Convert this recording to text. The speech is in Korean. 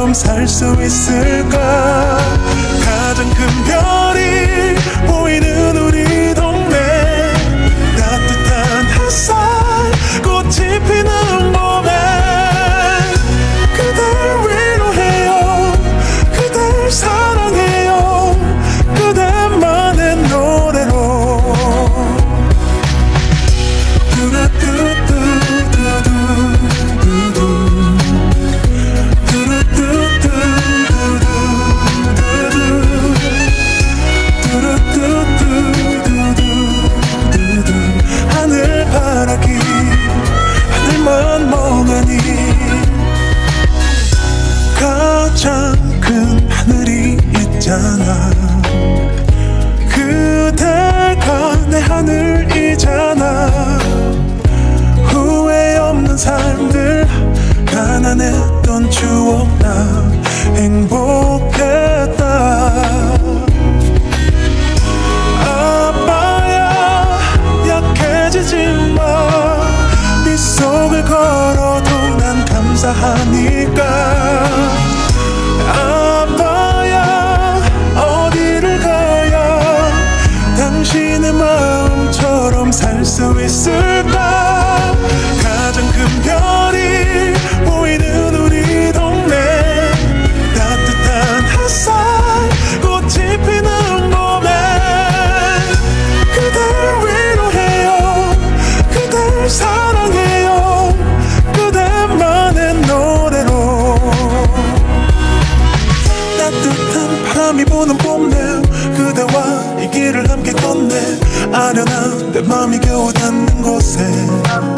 마음처럼 살 수 있을까. 가장 큰 별이 보이는 우리 동네, 따뜻한 햇살 꽃이 피는 봄에 그댈 위로해요, 그댈 사랑해요, 그대만의 노래로. 하늘바라기 하늘만 멍하니 가장 큰 하늘이 있잖아. 그대가 내 하늘이잖아. 후회 없는 삶들, 가난했던 추억 나 행복했다. 아빠야 약해지지 마, 빗속을 걸어도 난 감사하니까. 아빠야 어디를 가야 당신의 마음처럼 살 수 있을까. 가장 큰 별이 보이는 우리 동네, 따뜻한 햇살 꽃이 피는 봄에 그댈 위로해요, 그댈 사랑해요, 그대만의 노래로. 따뜻한 바람이 부는 봄날, 그대와 이 길을 함께 건네 아련한 내 맘이 겨우 닿는 곳에